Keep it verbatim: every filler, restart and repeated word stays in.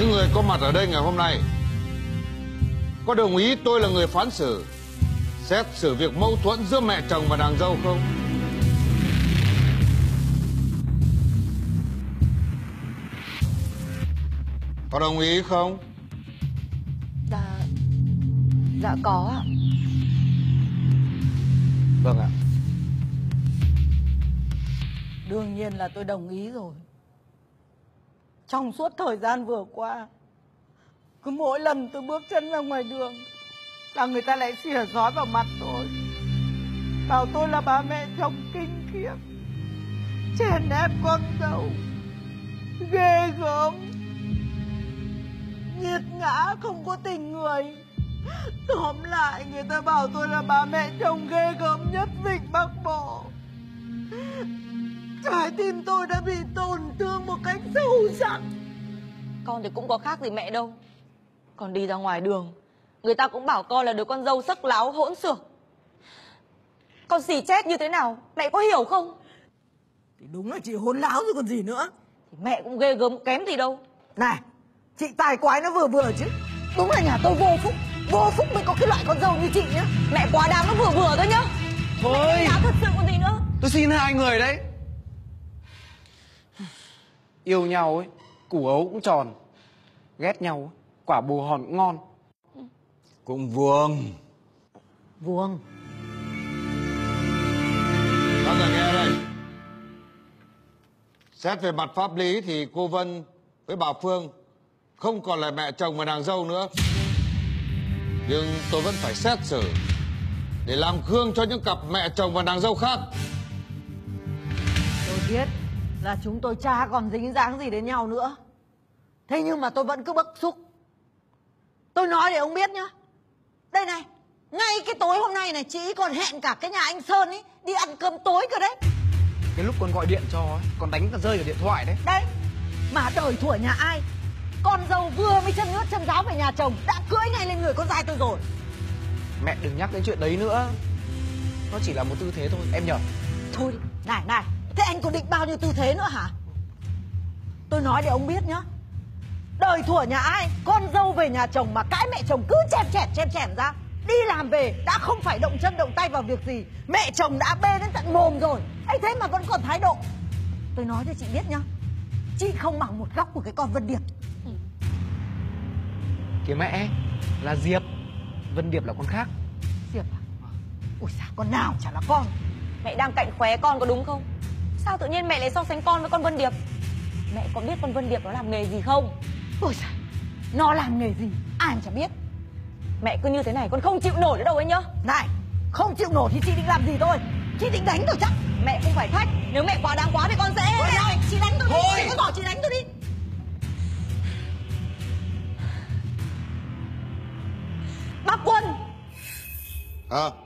Những người có mặt ở đây ngày hôm nay có đồng ý tôi là người phán xử xét xử việc mâu thuẫn giữa mẹ chồng và nàng dâu không? Có đồng ý không? Dạ... Dạ có ạ. Vâng ạ. Đương nhiên là tôi đồng ý rồi. Trong suốt thời gian vừa qua, cứ mỗi lần tôi bước chân ra ngoài đường là người ta lại xỉa xói vào mặt tôi, bảo tôi là bà mẹ chồng kinh khiếp, chèn ép con dâu, ghê gớm, nghiệt ngã, không có tình người. Tóm lại người ta bảo tôi là bà mẹ chồng ghê gớm nhất Vịnh Bắc Bộ. Trái tim tôi đã bị tổn thương một cách sâu sắc. Con thì cũng có khác gì mẹ đâu. Con đi ra ngoài đường, người ta cũng bảo con là đứa con dâu sắc láo hỗn xược. Con xì chết như thế nào, mẹ có hiểu không? Thì đúng là chị hỗn láo rồi còn gì nữa. Thì mẹ cũng ghê gớm kém gì đâu. Này, chị tài quái nó vừa vừa chứ. Đúng là nhà tôi vô phúc. Vô phúc mới có cái loại con dâu như chị nhá. Mẹ quá đáng, nó vừa vừa thôi nhá. Thôi, mẹ đáng thật sự còn gì nữa. Tôi xin hai người đấy. Yêu nhau ấy, củ ấu cũng tròn. Ghét nhau, quả bồ hòn cũng ngon. Cũng vuông. Vuông. Các người nghe đây. Xét về mặt pháp lý thì cô Vân với bà Phương không còn là mẹ chồng và nàng dâu nữa. Nhưng tôi vẫn phải xét xử để làm gương cho những cặp mẹ chồng và nàng dâu khác. Tôi biết là chúng tôi chả còn dính dáng gì đến nhau nữa. Thế nhưng mà tôi vẫn cứ bức xúc. Tôi nói để ông biết nhá. Đây này, ngay cái tối hôm nay này chị còn hẹn cả cái nhà anh Sơn ấy đi ăn cơm tối cơ đấy. Cái lúc con gọi điện cho ấy, con đánh cả rơi ở điện thoại đấy. Đấy, mà đời thủa nhà ai, con dâu vừa mới chân nước chân giáo về nhà chồng đã cưỡi ngay lên người con trai tôi rồi. Mẹ đừng nhắc đến chuyện đấy nữa. Nó chỉ là một tư thế thôi, em nhở. Thôi đi, này này, thế anh còn định bao nhiêu tư thế nữa hả? Tôi nói để ông biết nhá. Đời thủa nhà ai, con dâu về nhà chồng mà cãi mẹ chồng cứ chèm chèm chèm chèm ra. Đi làm về đã không phải động chân động tay vào việc gì, mẹ chồng đã bê đến tận mồm rồi, ấy thế mà vẫn còn thái độ. Tôi nói cho chị biết nhá, chị không bằng một góc của cái con Vân Điệp. Ừ. Kìa mẹ, là Diệp. Vân Điệp là con khác. Diệp à? Ui sao con nào chả là con. Mẹ đang cạnh khóe con có đúng không? Sao tự nhiên mẹ lại so sánh con với con Vân Điệp? Mẹ có biết con Vân Điệp nó làm nghề gì không? Ôi trời, nó làm nghề gì ai mà chả biết. Mẹ cứ như thế này con không chịu nổi nữa đâu ấy nhá. Này, không chịu nổi thì chị định làm gì tôi? Chị định đánh tôi chắc. Mẹ không phải thách, nếu mẹ quá đáng quá thì con sẽ... Thôi này, chị đánh tôi đi. Thôi. Chị cứ bỏ chị đánh tôi đi. Bác Quân. À,